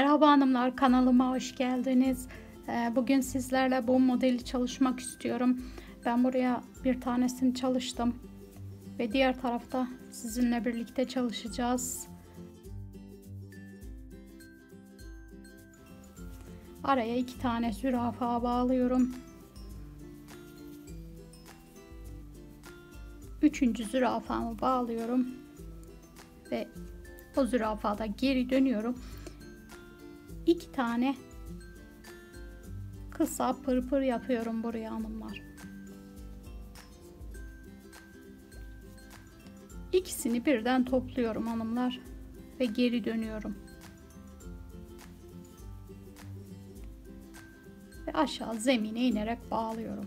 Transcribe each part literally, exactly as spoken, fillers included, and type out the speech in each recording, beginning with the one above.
Merhaba hanımlar, kanalıma hoş geldiniz. Bugün sizlerle bu modeli çalışmak istiyorum. Ben buraya bir tanesini çalıştım ve diğer tarafta sizinle birlikte çalışacağız. Araya iki tane zürafa bağlıyorum. Üçüncü zürafamı bağlıyorum ve o zürafada geri dönüyorum. İki tane kısa pırpır yapıyorum buraya hanımlar. İkisini birden topluyorum hanımlar ve geri dönüyorum. Ve aşağı zemine inerek bağlıyorum.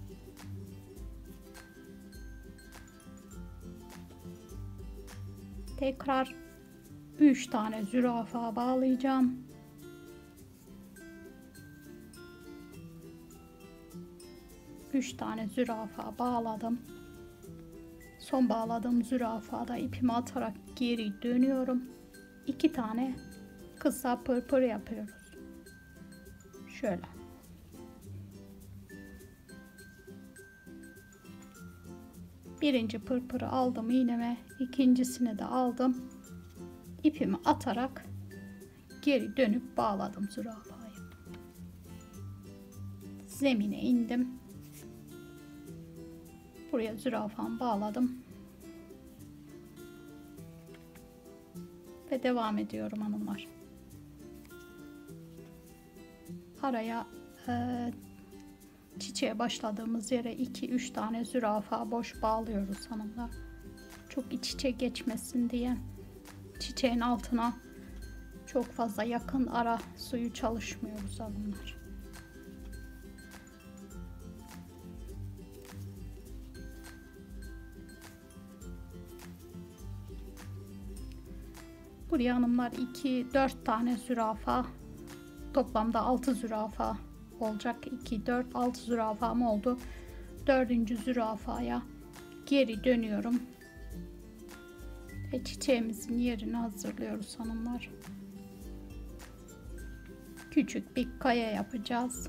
Tekrar üç tane zürafa bağlayacağım. üç tane zürafa bağladım. Son bağladığım zürafada ipimi atarak geri dönüyorum. iki tane kısa pırpır yapıyoruz. Şöyle. Birinci pırpırı aldım iğneme, ikincisini de aldım. İpimi atarak geri dönüp bağladım zürafayı. Zemine indim. Buraya zürafamı bağladım. Ve devam ediyorum hanımlar. Araya e, çiçeğe başladığımız yere iki üç tane zürafa boş bağlıyoruz hanımlar. Çok iç içe geçmesin diye. Çiçeğin altına çok fazla yakın ara suyu çalışmıyoruz hanımlar. Buraya hanımlar iki dört tane zürafa, toplamda altı zürafa olacak. iki dört altı zürafam oldu. Dördüncü zürafaya geri dönüyorum ve çiçeğimizin yerini hazırlıyoruz hanımlar. Küçük bir kaya yapacağız.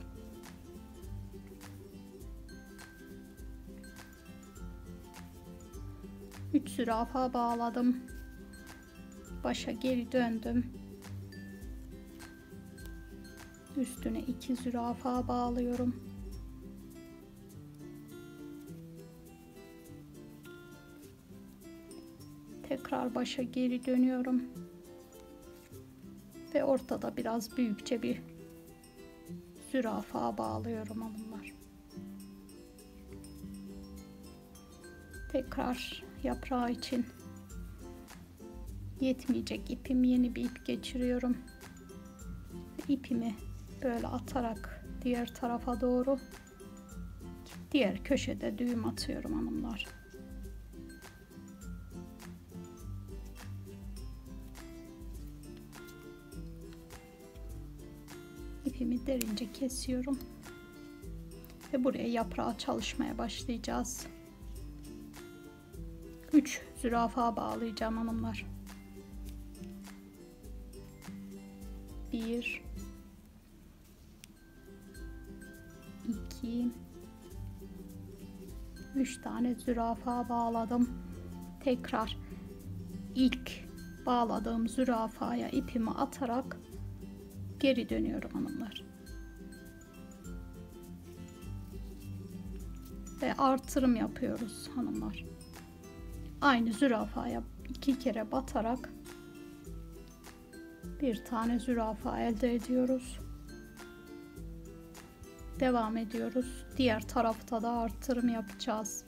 üç zürafa bağladım. Başa geri döndüm. Üstüne iki zürafa bağlıyorum. Tekrar başa geri dönüyorum. Ve ortada biraz büyükçe bir zürafa bağlıyorum hanımlar. Tekrar yaprağı için yetmeyecek ipim, yeni bir ip geçiriyorum. İpimi böyle atarak diğer tarafa doğru, diğer köşede düğüm atıyorum hanımlar. İpimi derince kesiyorum ve buraya yaprağı çalışmaya başlayacağız. üç zürafa bağlayacağım hanımlar. bir iki üç tane zürafa bağladım. Tekrar ilk bağladığım zürafaya ipimi atarak geri dönüyorum hanımlar. Ve artırım yapıyoruz hanımlar. Aynı zürafaya iki kere batarak bir tane zürafa elde ediyoruz. Devam ediyoruz. Diğer tarafta da artırım yapacağız.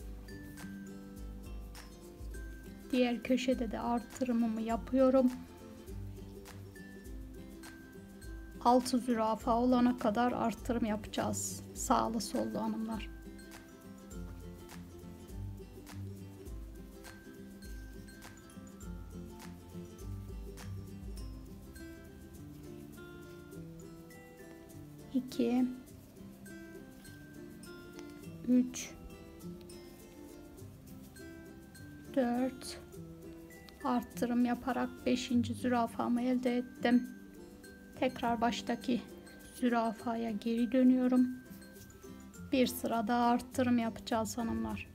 Diğer köşede de artırımımı yapıyorum. altı zürafa olana kadar artırım yapacağız. Sağlı sollu hanımlar. iki üç dört arttırım yaparak beşinci zürafamı elde ettim. Tekrar baştaki zürafaya geri dönüyorum. Bir sıra daha arttırım yapacağız hanımlar.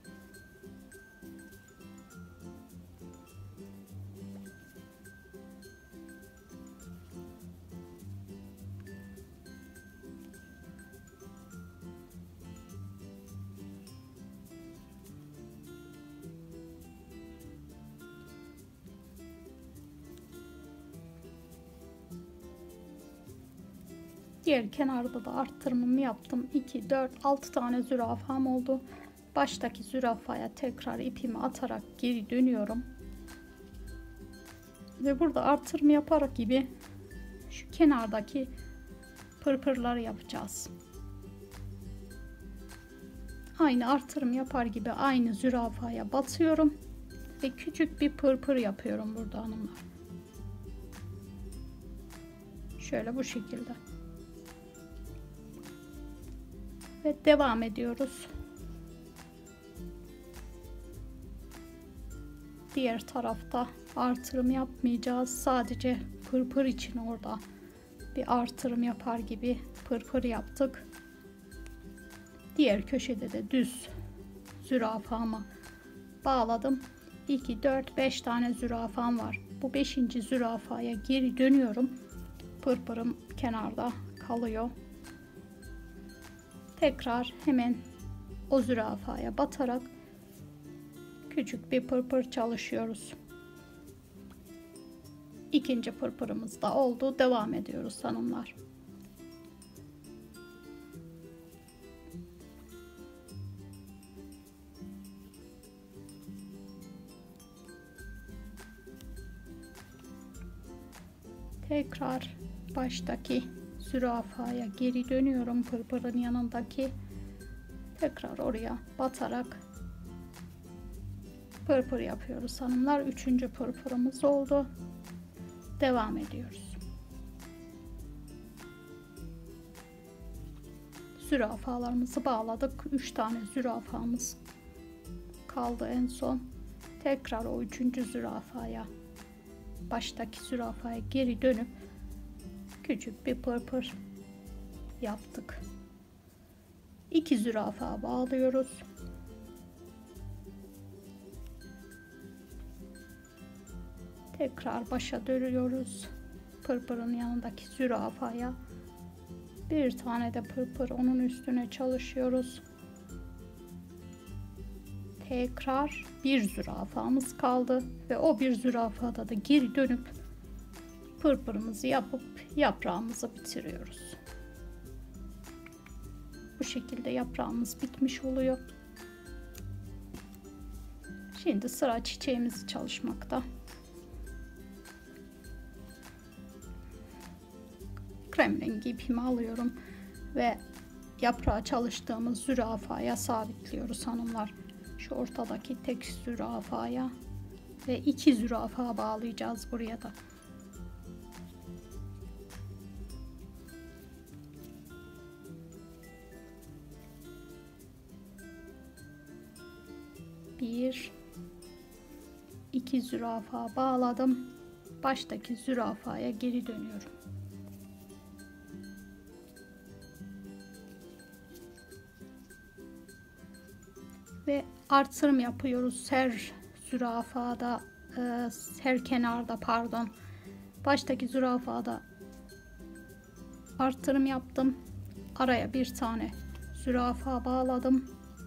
Diğer kenarda da arttırmamı yaptım. iki, dört, altı tane zürafam oldu. Baştaki zürafaya tekrar ipimi atarak geri dönüyorum. Ve burada artırma yaparak gibi şu kenardaki pırpırları yapacağız. Aynı artırım yapar gibi aynı zürafaya batıyorum ve küçük bir pırpır yapıyorum burada hanımlar. Şöyle bu şekilde. Ve devam ediyoruz. Diğer tarafta artırım yapmayacağız. Sadece pırpır için orada bir artırım yapar gibi pırpır yaptık. Diğer köşede de düz zürafamı bağladım. iki, dört, beş tane zürafam var. Bu beşinci zürafaya geri dönüyorum. Pırpırım kenarda kalıyor. Tekrar hemen o zürafaya batarak küçük bir pırpır çalışıyoruz. İkinci pırpırımız da oldu. Devam ediyoruz hanımlar. Tekrar baştaki zürafaya geri dönüyorum. Pırpırın yanındaki tekrar oraya batarak pırpır yapıyoruz hanımlar. Üçüncü pırpırımız oldu. Devam ediyoruz. Zürafalarımızı bağladık. Üç tane zürafamız kaldı en son. Tekrar o üçüncü zürafaya, baştaki zürafaya geri dönüp küçük bir pırpır yaptık. İki zürafa bağlıyoruz. Tekrar başa dönüyoruz. Pırpırın yanındaki zürafaya bir tane de pırpır onun üstüne çalışıyoruz. Tekrar bir zürafamız kaldı ve o bir zürafada da geri dönüp pırpırımızı yapıp yaprağımızı bitiriyoruz. Bu şekilde yaprağımız bitmiş oluyor. Şimdi sıra çiçeğimizi çalışmakta. Krem rengi ipimi alıyorum ve yaprağı çalıştığımız zürafaya sabitliyoruz hanımlar. Şu ortadaki tek zürafaya ve iki zürafa bağlayacağız buraya da. Bir, iki zürafa bağladım. Baştaki zürafaya geri dönüyorum. Ve artırım yapıyoruz her zürafada, her kenarda pardon. Baştaki zürafada artırım yaptım. Araya bir tane zürafa bağladım.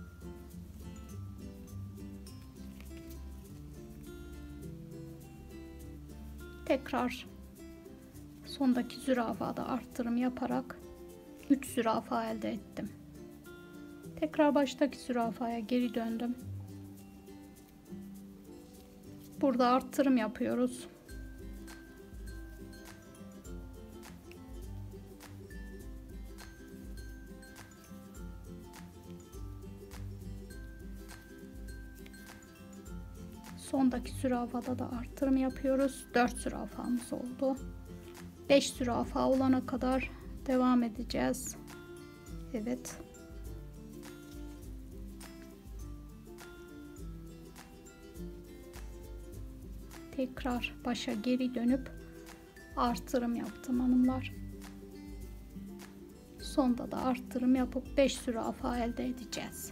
Tekrar sondaki zürafada artırım yaparak üç zürafa elde ettim. Tekrar baştaki zürafaya geri döndüm. Burada artırım yapıyoruz. Sondaki zürafada da artırım yapıyoruz. dört zürafamız oldu. beş zürafa olana kadar devam edeceğiz. Evet. Tekrar başa geri dönüp artırım yaptım hanımlar. Sonda da arttırım yapıp beş zürafa elde edeceğiz.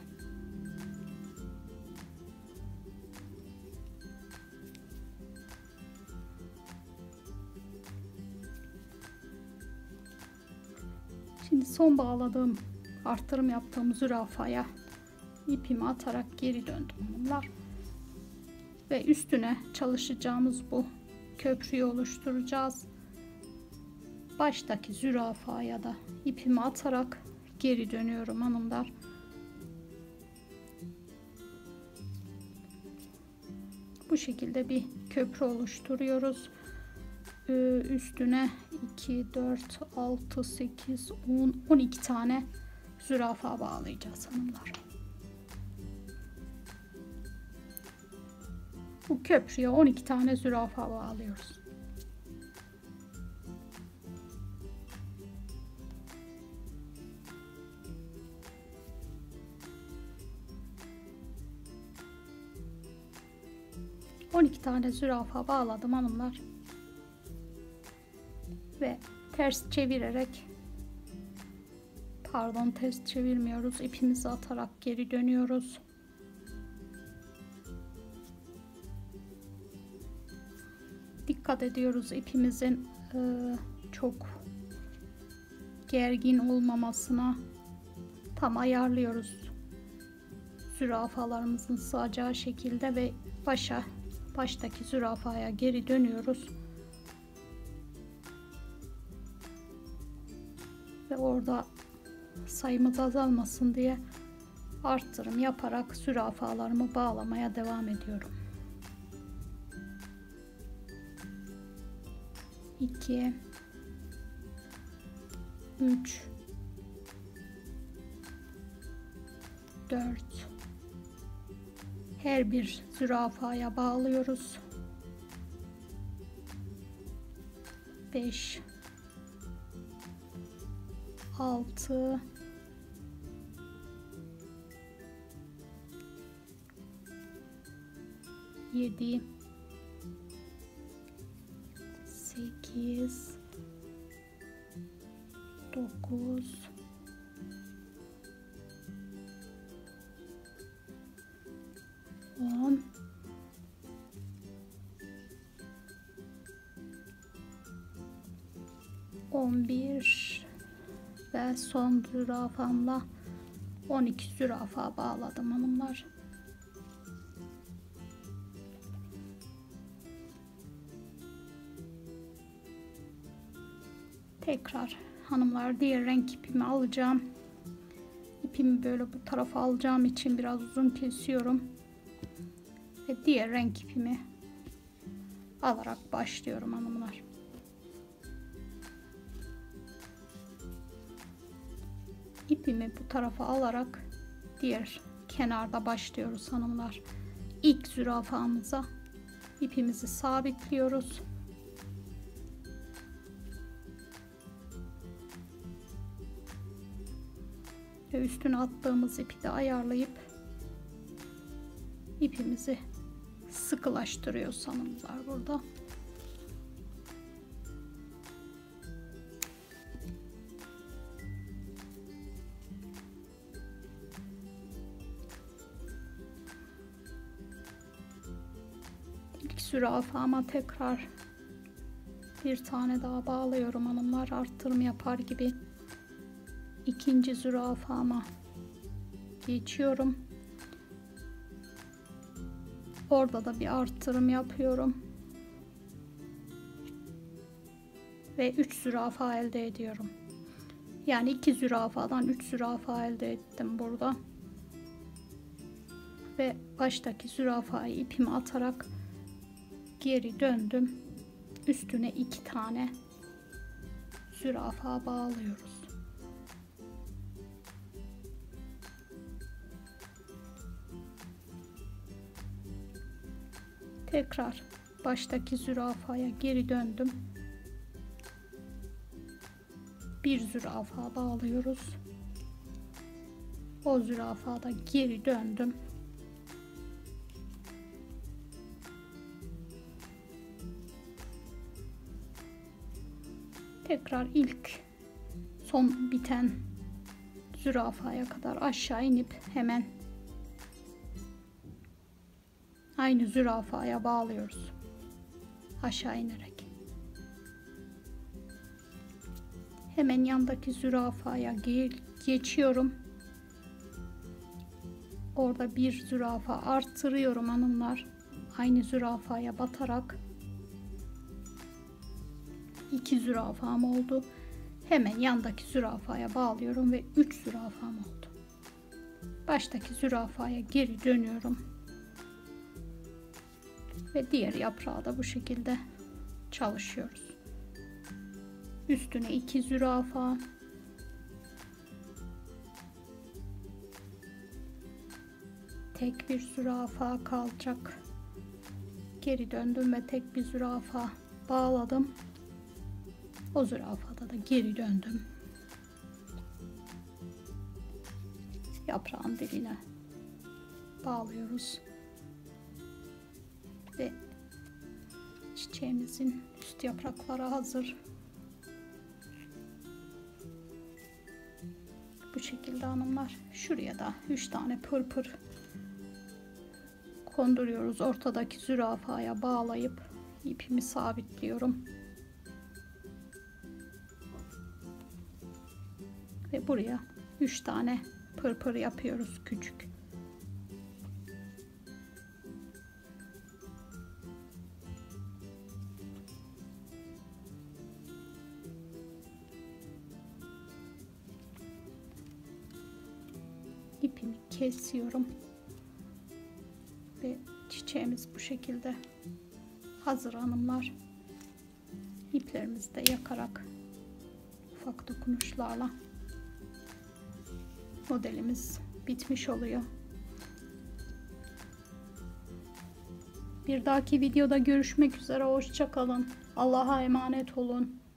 Şimdi son bağladığım, arttırım yaptığım zürafaya ipimi atarak geri döndüm hanımlar. Ve üstüne çalışacağımız bu köprüyü oluşturacağız. Baştaki zürafaya da ipimi atarak geri dönüyorum hanımlar. Bu şekilde bir köprü oluşturuyoruz. Ee, üstüne iki, dört, altı, sekiz, on, on iki tane zürafa bağlayacağız hanımlar. Bu köprüye on iki tane zürafa bağlıyoruz. on iki tane zürafa bağladım hanımlar. Ve ters çevirerek, pardon ters çevirmiyoruz, ipimizi atarak geri dönüyoruz. Dikkat ediyoruz ipimizin e, çok gergin olmamasına, tam ayarlıyoruz zürafalarımızın sığacağı şekilde ve başa baştaki zürafaya geri dönüyoruz. Ve orada sayımız azalmasın diye arttırım yaparak zürafalarımı bağlamaya devam ediyorum. iki üç dört, her bir zürafaya bağlıyoruz. beş, altı, yedi, sekiz, dokuz, on, on bir ve son zürafamla on iki zürafa bağladım hanımlar. Tekrar hanımlar diğer renk ipimi alacağım. İpimi böyle bu tarafa alacağım için biraz uzun kesiyorum. Ve diğer renk ipimi alarak başlıyorum hanımlar. İpimi bu tarafa alarak diğer kenarda başlıyoruz hanımlar. İlk zürafamıza ipimizi sabitliyoruz. Ve üstüne attığımız ipi de ayarlayıp ipimizi sıkılaştırıyoruz hanımlar burada. İlk zürafama tekrar bir tane daha bağlıyorum hanımlar, arttırım yapar gibi. İkinci zürafama geçiyorum. Orada da bir arttırım yapıyorum. Ve üç zürafa elde ediyorum. Yani iki zürafadan üç zürafa elde ettim burada. Ve baştaki zürafayı ipimi atarak geri döndüm. Üstüne iki tane zürafa bağlıyoruz. Tekrar baştaki zürafaya geri döndüm. Bir zürafa bağlıyoruz. O zürafada geri döndüm. Tekrar ilk son biten zürafaya kadar aşağı inip hemen aynı zürafaya bağlıyoruz. Aşağı inerek. Hemen yandaki zürafaya geçiyorum. Orada bir zürafa artırıyorum hanımlar. Aynı zürafaya batarak iki zürafam oldu. Hemen yandaki zürafaya bağlıyorum ve üç zürafam oldu. Baştaki zürafaya geri dönüyorum. Ve diğer yaprağı da bu şekilde çalışıyoruz. Üstüne iki zürafa. Tek bir zürafa kalacak. Geri döndüm ve tek bir zürafa bağladım. O zürafada da geri döndüm. Yaprağın diline bağlıyoruz. Ve çiçeğimizin üst yaprakları hazır. Bu şekilde hanımlar. Şuraya da üç tane pırpır konduruyoruz. Ortadaki zürafaya bağlayıp ipimi sabitliyorum. Ve buraya üç tane pırpır yapıyoruz küçük. İpimi kesiyorum. Ve çiçeğimiz bu şekilde hazır hanımlar. İplerimizi de yakarak ufak dokunuşlarla modelimiz bitmiş oluyor. Bir dahaki videoda görüşmek üzere. Hoşça kalın. Allah'a emanet olun.